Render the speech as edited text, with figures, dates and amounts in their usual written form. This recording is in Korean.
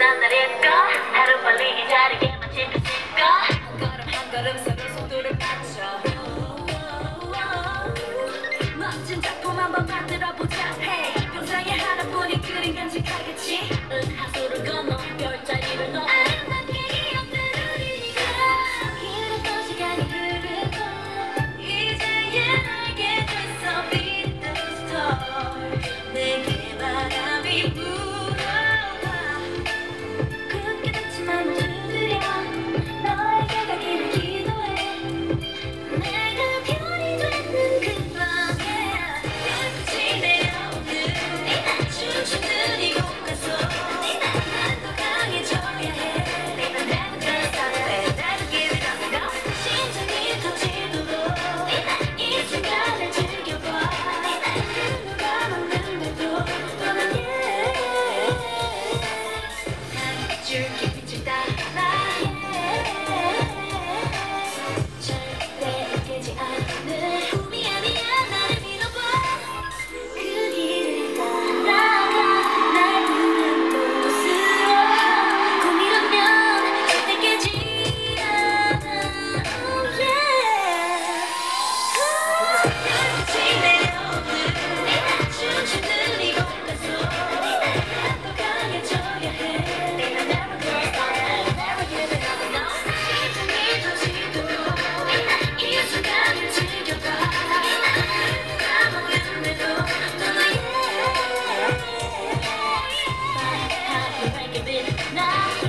전달했고 하루빨리 이 자리에만 지켜질까 한 걸음 한 걸음 서로 속도를 맞춰 멋진 작품 한번 만들어보자 hey 평생에 하나뿐인 그림 간직하겠지 하수를 건너 별자리를 넘어 아름답게 기억들을 잊어 길었던 시간이 흐르고 이제야 알게 됐어 Beat the star 내게 바람이 불어와 굳게 닫힌 맘을 두드려 너에게 가기를 기도해 내가 별이 되는 그 밤에 끝이 내려오는 춤추는 이곳에서 난 더 강해져야 해 Never gonna stop it Never give it up no 심장이 터지도록 이 순간을 즐겨봐 누가 막는데도 또난 한 줄기 빛을 따라 절대 깨지 않는 꿈이 아니야 나를 믿어봐 그 길을 따라가 날 부른 곳으로 꿈이라면 절대 깨지 않아 Oh yeah 끝이 내려오는 춤추는 이곳에서 난 더 강해져야 해 Never gonna stop it Never give it up no 심장이 터지도록 이 순간을 즐겨봐 누가 막는데도 넌 나의 My happy break it now